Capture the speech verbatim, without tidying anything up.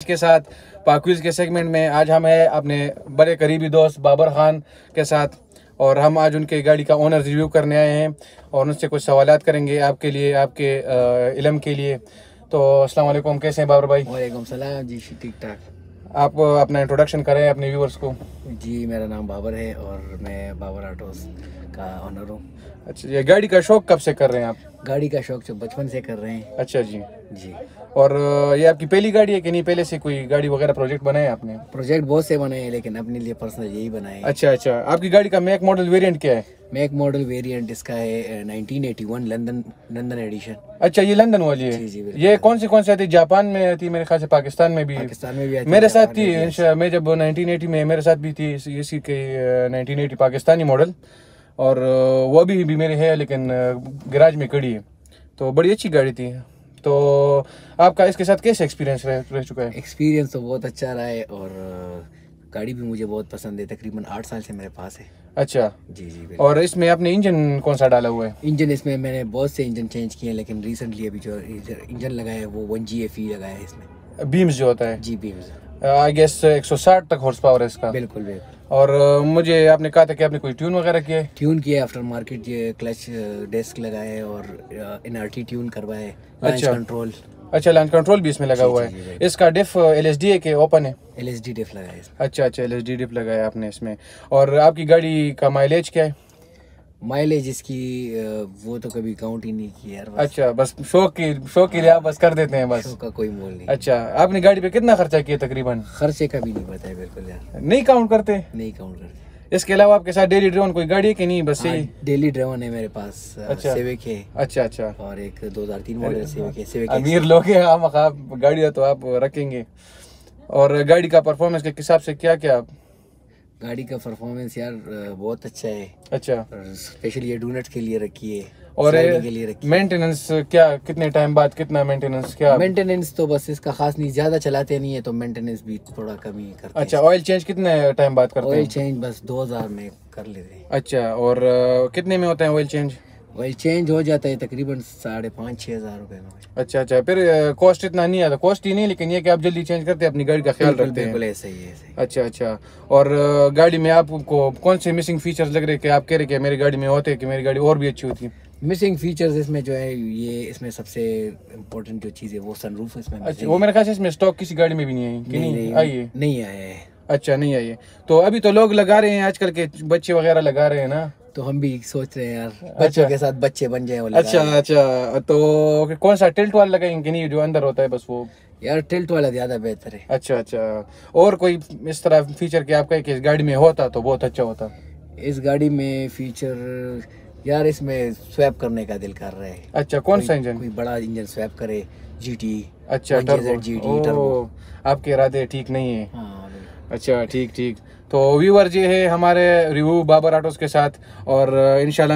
के साथ पाकविज़ के सेगमेंट में। आज हम हैं अपने बड़े करीबी दोस्त बाबर ख़ान के साथ और हम आज उनके गाड़ी का ओनर रिव्यू करने आए हैं और उनसे कुछ सवालात करेंगे आपके लिए, आपके इल्म के लिए। तो अस्सलाम वालेकुम, कैसे हैं बाबर भाई? वालेकुम सलाम जी, ठीक ठाक। आप अपना इंट्रोडक्शन करें अपने व्यूअर्स को। जी, मेरा नाम बाबर है और मैं बाबर ऑटोज़ का ऑनर हूँ। अच्छा, ये गाड़ी का शौक कब से कर रहे हैं आप? गाड़ी का शौक जो बचपन से कर रहे हैं। अच्छा जी जी। और ये आपकी पहली गाड़ी है कि नहीं, पहले से कोई गाड़ी वगैरह प्रोजेक्ट बनाए आपने? प्रोजेक्ट बहुत से बनाए हैं लेकिन अपने लिए पर्सनल यही बनाए हैं। अच्छा अच्छा, आपकी गाड़ी का मेक मॉडल वेरिएंट क्या है? मेक मॉडल वेरिएंट इसका है nineteen eighty one London London edition. अच्छा, ये लंदन वाली है। जी जी, ये कौन सी कौन सी आती है? जापान में थी मेरे ख्याल से, पाकिस्तान में भी पाकिस्तान में भी मेरे साथ थी। मैं जब नाइनटीन एटी में मेरे साथ भी थी इसी के नाइनटीन एटी पाकिस्तानी मॉडल, और वो अभी भी मेरे है लेकिन गैराज में खड़ी है। तो बड़ी अच्छी गाड़ी थी। तो आपका इसके साथ कैसे एक्सपीरियंस रह, रह चुका है? एक्सपीरियंस तो बहुत अच्छा रहा है और गाड़ी भी मुझे बहुत पसंद है। तकरीबन आठ साल से मेरे पास है। अच्छा जी जी। और इसमें आपने इंजन कौन सा डाला हुआ है? इंजन इसमें मैंने बहुत से इंजन चेंज किए हैं लेकिन रिसेंटली अभी जो इंजन लगाया है वो वन जी एफ ई लगाया है इसमें। बीम्स जो होता है? जी, बीम्स। आई गेस एक सौ साठ तक हॉर्स पावर है इसका। बिल्कुल बिल्कुल। और uh, मुझे आपने कहा था कि आपने कोई ट्यून वगैरह किया है? ट्यून किया आफ्टर मार्केट, ये क्लच डेस्क लगाया है और इनआरटी ट्यून करवाया है। अच्छा, कंट्रोल। अच्छा, लॉन्च कंट्रोल भी इसमें लगा हुआ है। इसका डिफ एलएसडी है कि ओपन है? एलएसडी डिफ लगाया है। अच्छा अच्छा, एलएसडी डिफ लगाया आपने इसमें। और आपकी गाड़ी का माइलेज क्या है? माइलेज इसकी वो तो कभी काउंट ही नहीं किया यार। अच्छा, बस शौक की शौक के लिए आप बस कर देते हैं बस? शौक का कोई मोल नहीं। अच्छा, आपने गाड़ी पे कितना खर्चा किया तकरीबन? खर्चे का भी नहीं पता है बिल्कुल यार। नहीं काउंट करते? नहीं काउंट करते। इसके अलावा आपके साथ डेली ड्राइवन कोई गाड़ी है कि नहीं? बस यही डेली ड्राइवन है मेरे पास। अच्छा, सिविक है। अच्छा अच्छा। और एक दो हजार तीन मॉडल सिविक है। सिविक अमीर लोग हैं हम, आप गाड़ी है तो आप रखेंगे। और गाड़ी का परफॉर्मेंस के हिसाब से क्या क्या? गाड़ी का परफॉर्मेंस यार बहुत अच्छा है। अच्छा, स्पेशली ये डूनट के लिए रखी है और के लिए रखी है। मेंटेनेंस क्या, कितने टाइम बाद कितना मेंटेनेंस क्या? मेंटेनेंस तो बस इसका खास नहीं, ज्यादा चलाते नहीं है तो मेंटेनेंस भी थोड़ा कम ही करते हैं। अच्छा, ऑयल चेंज कितने टाइम बाद करते हैं? ऑयल चेंज बस दो हजार में कर लेते हैं। अच्छा, और कितने में होता है ऑयल चेंज? ऑयल चेंज हो जाता है तकरीबन साढ़े पाँच छः हजार रुपए में। अच्छा अच्छा, फिर कॉस्ट इतना नहीं आता? कॉस्ट ही नहीं, लेकिन ये कि आप जल्दी चेंज करते हैं, अपनी गाड़ी का ख्याल रखते हैं। बिल्कुल ऐसा ही है। अच्छा अच्छा। और गाड़ी में आपको कौन से मिसिंग फीचर्स लग रहे हैं कि आप कह रहे कि मेरी गाड़ी में होते कि मेरी गाड़ी और भी अच्छी होती? मिसिंग फीचर्स इसमें जो है, ये इसमें सबसे इम्पोर्टेंट जो चीज़ है वो सनरूफ इसमें। अच्छा, वो मेरे ख्याल से इसमें स्टॉक किसी गाड़ी में भी नहीं है कि नहीं, नहीं आई है? नहीं आया है। अच्छा, नहीं आई है। तो अभी तो लोग लगा रहे हैं, आजकल के बच्चे वगैरह लगा रहे हैं ना, तो हम भी सोच रहे हैं यार बच्चों अच्छा, के साथ बच्चे बन जाए। अच्छा अच्छा, तो कौन सा टिल्ट वाला लगाएंगे कि नहीं, जो अंदर होता है बस वो? यार टिल्ट वाला ज्यादा बेहतर है। अच्छा अच्छा। और कोई इस तरह फीचर कि आपका कि इस गाड़ी में होता तो बहुत अच्छा होता? इस गाड़ी में फीचर यार, इसमें स्वैप करने का दिल कर रहा है। अच्छा, कौन सा इंजन? कोई बड़ा इंजन स्वैप करे, जीटी। अच्छा, टर्बो जीटी टर्बो। आपके इरादे ठीक नहीं है? हाँ। अच्छा, ठीक ठीक। तो व्यूअर जी है हमारे रिव्यू बाबर ऑटोज़ के साथ, और इंशाल्लाह